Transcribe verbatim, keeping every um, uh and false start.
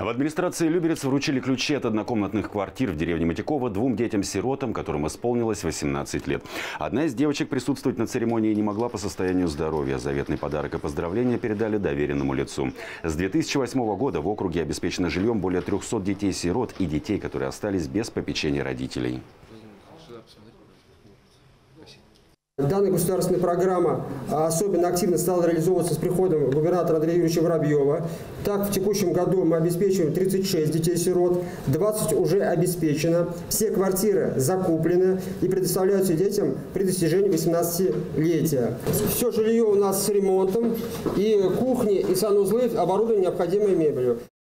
В администрации Люберец вручили ключи от однокомнатных квартир в деревне Матякова двум детям-сиротам, которым исполнилось восемнадцать лет. Одна из девочек присутствовать на церемонии не могла по состоянию здоровья. Заветный подарок и поздравления передали доверенному лицу. С две тысячи восьмого года в округе обеспечено жильем более трёхсот детей-сирот и детей, которые остались без попечения родителей. Данная государственная программа особенно активно стала реализовываться с приходом губернатора Андрея Юрьевича Воробьева. Так, в текущем году мы обеспечиваем тридцать шесть детей-сирот, двадцать уже обеспечено, все квартиры закуплены и предоставляются детям при достижении восемнадцатилетия. Все жилье у нас с ремонтом, и кухни, и санузлы оборудованы необходимой мебелью.